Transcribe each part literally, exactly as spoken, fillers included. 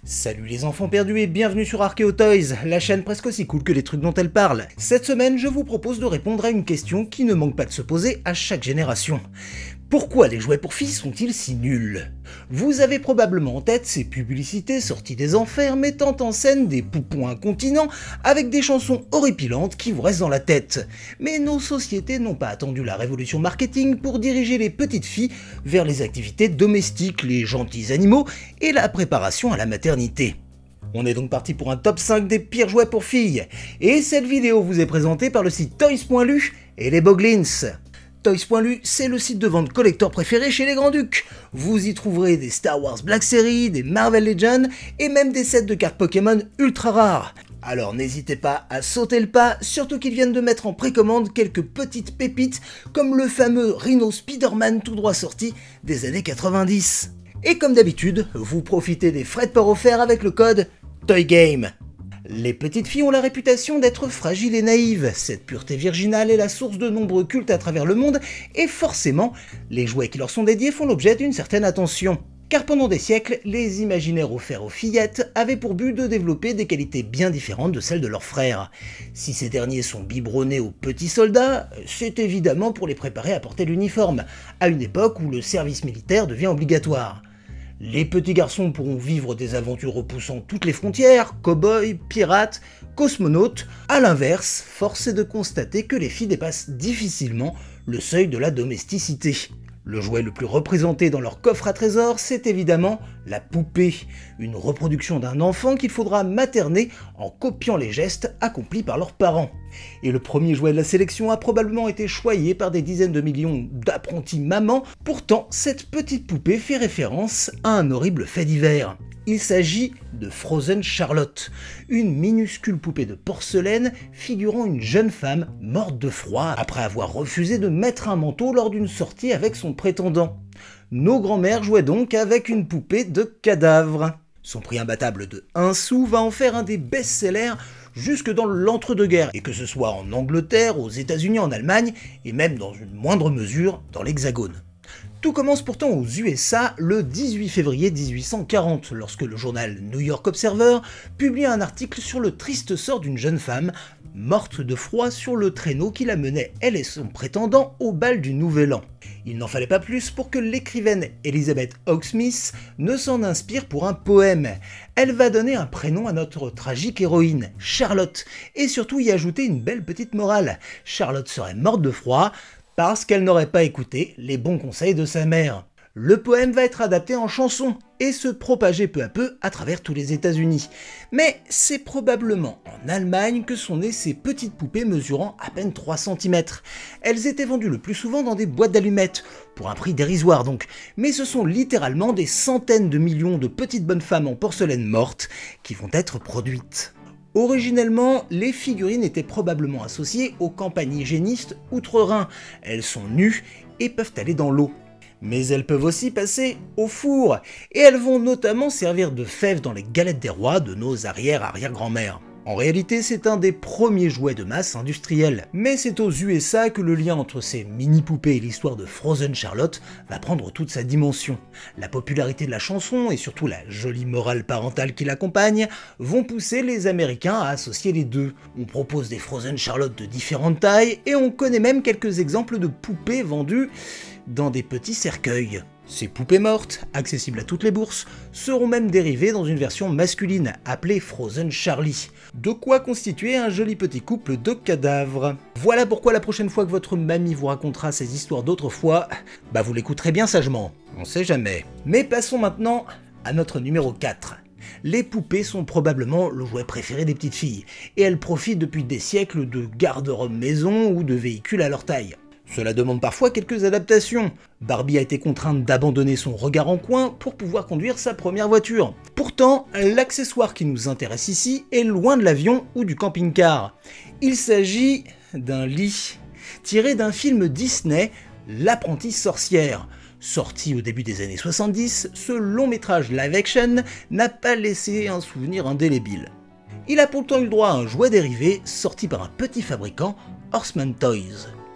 Salut les enfants perdus et bienvenue sur Archeo Toys, la chaîne presque aussi cool que les trucs dont elle parle. Cette semaine, je vous propose de répondre à une question qui ne manque pas de se poser à chaque génération. Pourquoi les jouets pour filles sont-ils si nuls? Vous avez probablement en tête ces publicités sorties des enfers mettant en scène des poupons incontinents avec des chansons horripilantes qui vous restent dans la tête. Mais nos sociétés n'ont pas attendu la révolution marketing pour diriger les petites filles vers les activités domestiques, les gentils animaux et la préparation à la maternité. On est donc parti pour un top cinq des pires jouets pour filles. Et cette vidéo vous est présentée par le site toys point lu et les Boglins. toys point lu, c'est le site de vente collector préféré chez les Grands-Ducs. Vous y trouverez des Star Wars Black Series, des Marvel Legends et même des sets de cartes Pokémon ultra rares. Alors n'hésitez pas à sauter le pas, surtout qu'ils viennent de mettre en précommande quelques petites pépites comme le fameux Rhino Spider-Man tout droit sorti des années quatre-vingt-dix. Et comme d'habitude, vous profitez des frais de port offerts avec le code TOYGAME. Les petites filles ont la réputation d'être fragiles et naïves, cette pureté virginale est la source de nombreux cultes à travers le monde, et forcément, les jouets qui leur sont dédiés font l'objet d'une certaine attention. Car pendant des siècles, les imaginaires offerts aux fillettes avaient pour but de développer des qualités bien différentes de celles de leurs frères. Si ces derniers sont biberonnés aux petits soldats, c'est évidemment pour les préparer à porter l'uniforme, à une époque où le service militaire devient obligatoire. Les petits garçons pourront vivre des aventures repoussant toutes les frontières, cow-boys, pirates, cosmonautes. A l'inverse, force est de constater que les filles dépassent difficilement le seuil de la domesticité. Le jouet le plus représenté dans leur coffre à trésors, c'est évidemment la poupée, une reproduction d'un enfant qu'il faudra materner en copiant les gestes accomplis par leurs parents. Et le premier jouet de la sélection a probablement été choyé par des dizaines de millions d'apprentis mamans, pourtant cette petite poupée fait référence à un horrible fait divers. Il s'agit de Frozen Charlotte, une minuscule poupée de porcelaine figurant une jeune femme morte de froid après avoir refusé de mettre un manteau lors d'une sortie avec son prétendant. Nos grands-mères jouaient donc avec une poupée de cadavre. Son prix imbattable de un sou va en faire un des best-sellers jusque dans l'entre-deux-guerres, et que ce soit en Angleterre, aux États-Unis, en Allemagne, et même dans une moindre mesure dans l'Hexagone. Tout commence pourtant aux U S A le dix-huit février mille huit cent quarante, lorsque le journal New York Observer publie un article sur le triste sort d'une jeune femme morte de froid sur le traîneau qui la menait, elle et son prétendant, au bal du Nouvel An. Il n'en fallait pas plus pour que l'écrivaine Elizabeth Hawksmith ne s'en inspire pour un poème. Elle va donner un prénom à notre tragique héroïne, Charlotte, et surtout y ajouter une belle petite morale. Charlotte serait morte de froid parce qu'elle n'aurait pas écouté les bons conseils de sa mère. Le poème va être adapté en chanson et se propager peu à peu à travers tous les États-Unis. Mais c'est probablement en Allemagne que sont nées ces petites poupées mesurant à peine trois centimètres. Elles étaient vendues le plus souvent dans des boîtes d'allumettes, pour un prix dérisoire donc, mais ce sont littéralement des centaines de millions de petites bonnes femmes en porcelaine mortes qui vont être produites. Originellement, les figurines étaient probablement associées aux campagnes hygiénistes outre-Rhin. Elles sont nues et peuvent aller dans l'eau. Mais elles peuvent aussi passer au four, et elles vont notamment servir de fèves dans les galettes des rois de nos arrière-arrière-grand-mères. En réalité, c'est un des premiers jouets de masse industriels. Mais c'est aux U S A que le lien entre ces mini-poupées et l'histoire de Frozen Charlotte va prendre toute sa dimension. La popularité de la chanson, et surtout la jolie morale parentale qui l'accompagne, vont pousser les Américains à associer les deux. On propose des Frozen Charlotte de différentes tailles, et on connaît même quelques exemples de poupées vendues dans des petits cercueils. Ces poupées mortes, accessibles à toutes les bourses, seront même dérivées dans une version masculine, appelée Frozen Charlie. De quoi constituer un joli petit couple de cadavres. Voilà pourquoi la prochaine fois que votre mamie vous racontera ces histoires d'autrefois, bah vous l'écouterez bien sagement, on sait jamais. Mais passons maintenant à notre numéro quatre. Les poupées sont probablement le jouet préféré des petites filles, et elles profitent depuis des siècles de garde-robe maison ou de véhicules à leur taille. Cela demande parfois quelques adaptations. Barbie a été contrainte d'abandonner son regard en coin pour pouvoir conduire sa première voiture. Pourtant, l'accessoire qui nous intéresse ici est loin de l'avion ou du camping-car. Il s'agit d'un lit, tiré d'un film Disney, L'apprentie sorcière. Sorti au début des années soixante-dix, ce long métrage live-action n'a pas laissé un souvenir indélébile. Il a pourtant eu le droit à un jouet dérivé sorti par un petit fabricant, Horseman Toys.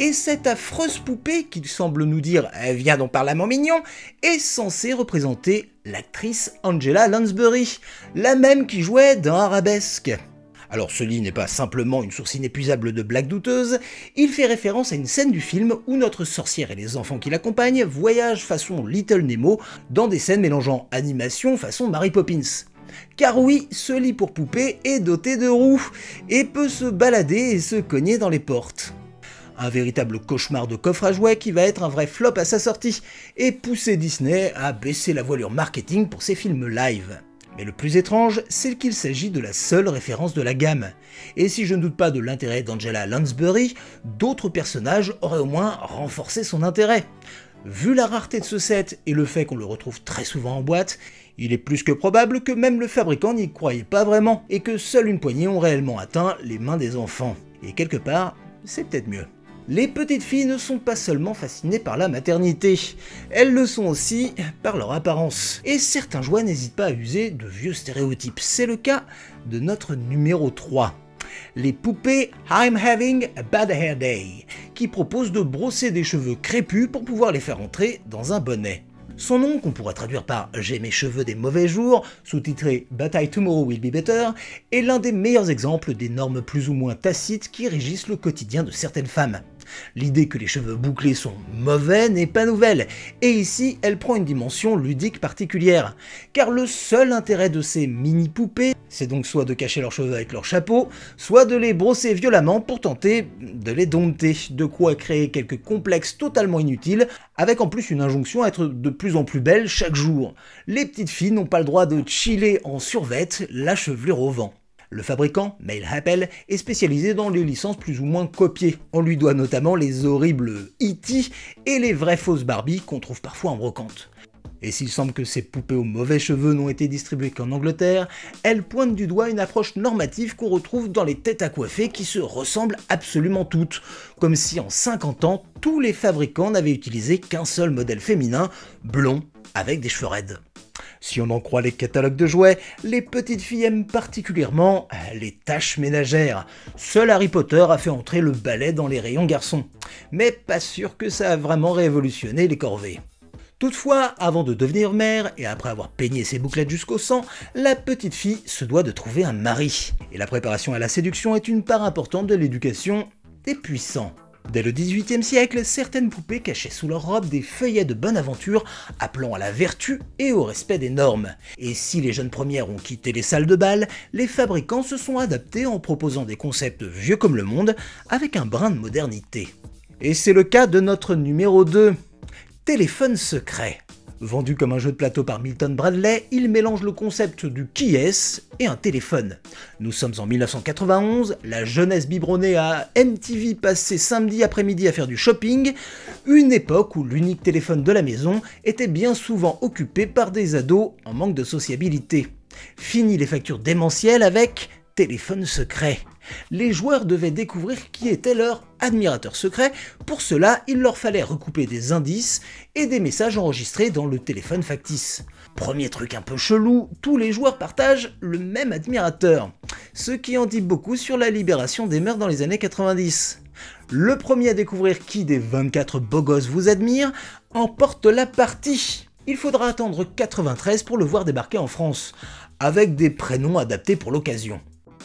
Et cette affreuse poupée, qui semble nous dire eh, « viens donc par là mon mignon », est censée représenter l'actrice Angela Lansbury, la même qui jouait dans Arabesque. Alors ce lit n'est pas simplement une source inépuisable de blagues douteuses, il fait référence à une scène du film où notre sorcière et les enfants qui l'accompagnent voyagent façon Little Nemo dans des scènes mélangeant animation façon Mary Poppins. Car oui, ce lit pour poupée est doté de roues et peut se balader et se cogner dans les portes. Un véritable cauchemar de coffre à jouets qui va être un vrai flop à sa sortie et pousser Disney à baisser la voilure marketing pour ses films live. Mais le plus étrange, c'est qu'il s'agit de la seule référence de la gamme. Et si je ne doute pas de l'intérêt d'Angela Lansbury, d'autres personnages auraient au moins renforcé son intérêt. Vu la rareté de ce set et le fait qu'on le retrouve très souvent en boîte, il est plus que probable que même le fabricant n'y croyait pas vraiment et que seule une poignée ont réellement atteint les mains des enfants. Et quelque part, c'est peut-être mieux. Les petites filles ne sont pas seulement fascinées par la maternité, elles le sont aussi par leur apparence. Et certains jouets n'hésitent pas à user de vieux stéréotypes, c'est le cas de notre numéro trois. Les poupées I'm Having a Bad Hair Day, qui proposent de brosser des cheveux crépus pour pouvoir les faire entrer dans un bonnet. Son nom, qu'on pourrait traduire par « J'ai mes cheveux des mauvais jours », sous-titré « But I Tomorrow Will Be Better », est l'un des meilleurs exemples des normes plus ou moins tacites qui régissent le quotidien de certaines femmes. L'idée que les cheveux bouclés sont mauvais n'est pas nouvelle, et ici elle prend une dimension ludique particulière, car le seul intérêt de ces mini-poupées, c'est donc soit de cacher leurs cheveux avec leur chapeau, soit de les brosser violemment pour tenter de les dompter, de quoi créer quelques complexes totalement inutiles, avec en plus une injonction à être de plus en plus belles chaque jour. Les petites filles n'ont pas le droit de chiller en survêt, la chevelure au vent. Le fabricant, Male Appel, est spécialisé dans les licences plus ou moins copiées. On lui doit notamment les horribles E T et les vraies fausses Barbie qu'on trouve parfois en brocante. Et s'il semble que ces poupées aux mauvais cheveux n'ont été distribuées qu'en Angleterre, elles pointent du doigt une approche normative qu'on retrouve dans les têtes à coiffer qui se ressemblent absolument toutes, comme si en cinquante ans, tous les fabricants n'avaient utilisé qu'un seul modèle féminin, blond, avec des cheveux raides. Si on en croit les catalogues de jouets, les petites filles aiment particulièrement les tâches ménagères. Seul Harry Potter a fait entrer le balai dans les rayons garçons. Mais pas sûr que ça a vraiment révolutionné les corvées. Toutefois, avant de devenir mère, et après avoir peigné ses bouclettes jusqu'au sang, la petite fille se doit de trouver un mari. Et la préparation à la séduction est une part importante de l'éducation des puissants. Dès le dix-huitième siècle, certaines poupées cachaient sous leur robe des feuillets de bonne aventure appelant à la vertu et au respect des normes. Et si les jeunes premières ont quitté les salles de bal, les fabricants se sont adaptés en proposant des concepts vieux comme le monde avec un brin de modernité. Et c'est le cas de notre numéro deux, Téléphone secret. Vendu comme un jeu de plateau par Milton Bradley, il mélange le concept du qui est-ce et un téléphone. Nous sommes en mille neuf cent quatre-vingt-onze, la jeunesse biberonnée à M T V passait samedi après-midi à faire du shopping, une époque où l'unique téléphone de la maison était bien souvent occupé par des ados en manque de sociabilité. Fini les factures démentielles avec téléphone secret. Les joueurs devaient découvrir qui était leur admirateur secret, pour cela il leur fallait recouper des indices et des messages enregistrés dans le téléphone factice. Premier truc un peu chelou, tous les joueurs partagent le même admirateur, ce qui en dit beaucoup sur la libération des mœurs dans les années quatre-vingt-dix. Le premier à découvrir qui des vingt-quatre beaux gosses vous admire emporte la partie. Il faudra attendre quatre-vingt-treize pour le voir débarquer en France, avec des prénoms adaptés pour l'occasion.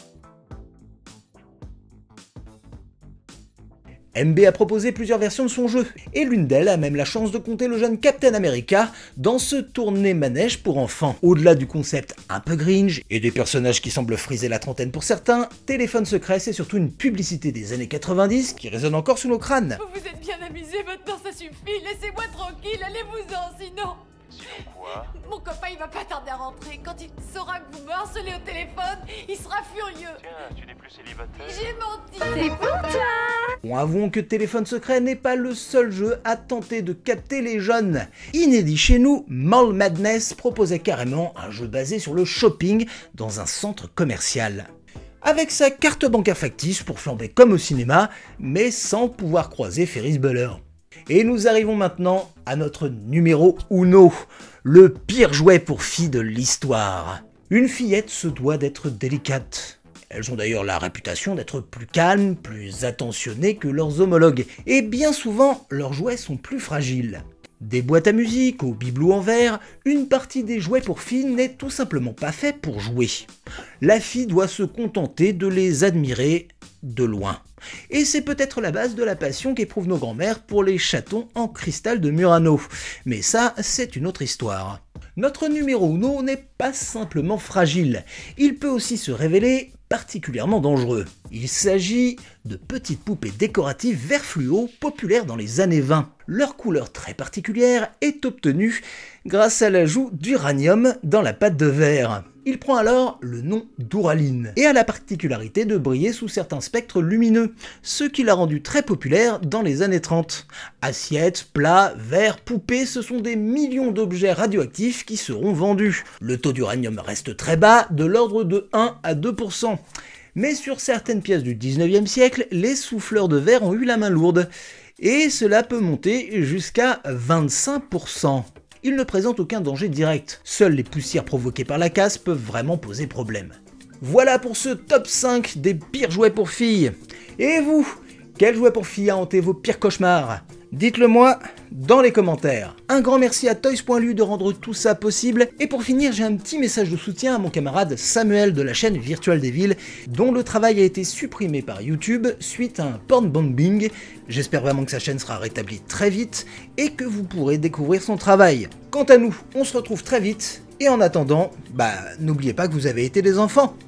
M B a proposé plusieurs versions de son jeu, et l'une d'elles a même la chance de compter le jeune Captain America dans ce tournée manège pour enfants. Au-delà du concept un peu cringe, et des personnages qui semblent friser la trentaine pour certains, Téléphone secret c'est surtout une publicité des années quatre-vingt-dix qui résonne encore sous nos crânes. Vous vous êtes bien amusé, maintenant ça suffit, laissez-moi tranquille, allez-vous-en, sinon... Sinon quoi? Mon copain il va pas tarder à rentrer, quand il saura que vous me harcelez au téléphone, il sera furieux. Tiens, tu n'es plus célibataire? J'ai menti. C'est pour toi. Bon, avouons que Téléphone secret n'est pas le seul jeu à tenter de capter les jeunes. Inédit chez nous, Mall Madness proposait carrément un jeu basé sur le shopping dans un centre commercial. Avec sa carte bancaire factice pour flamber comme au cinéma, mais sans pouvoir croiser Ferris Bueller. Et nous arrivons maintenant à notre numéro uno, le pire jouet pour filles de l'histoire. Une fillette se doit d'être délicate. Elles ont d'ailleurs la réputation d'être plus calmes, plus attentionnées que leurs homologues, et bien souvent, leurs jouets sont plus fragiles. Des boîtes à musique aux bibelots en verre, une partie des jouets pour filles n'est tout simplement pas fait pour jouer. La fille doit se contenter de les admirer de loin. Et c'est peut-être la base de la passion qu'éprouvent nos grands-mères pour les chatons en cristal de Murano. Mais ça, c'est une autre histoire. Notre numéro uno n'est pas simplement fragile, il peut aussi se révéler particulièrement dangereux. Il s'agit de petites poupées décoratives vert fluo populaires dans les années vingt. Leur couleur très particulière est obtenue grâce à l'ajout d'uranium dans la pâte de verre. Il prend alors le nom d'Ouraline et a la particularité de briller sous certains spectres lumineux, ce qui l'a rendu très populaire dans les années trente. Assiettes, plats, verres, poupées, ce sont des millions d'objets radioactifs qui seront vendus. Le taux d'uranium reste très bas, de l'ordre de un à deux pour cent. Mais sur certaines pièces du dix-neuvième siècle, les souffleurs de verre ont eu la main lourde, et cela peut monter jusqu'à vingt-cinq pour cent. Ils ne présentent aucun danger direct, seules les poussières provoquées par la casse peuvent vraiment poser problème. Voilà pour ce top cinq des pires jouets pour filles. Et vous, quel jouet pour filles a hanté vos pires cauchemars? Dites-le moi dans les commentaires. Un grand merci à Toys point L U de rendre tout ça possible. Et pour finir, j'ai un petit message de soutien à mon camarade Samuel de la chaîne Virtual Devil, dont le travail a été supprimé par YouTube suite à un porn bombing. J'espère vraiment que sa chaîne sera rétablie très vite et que vous pourrez découvrir son travail. Quant à nous, on se retrouve très vite. Et en attendant, bah n'oubliez pas que vous avez été des enfants.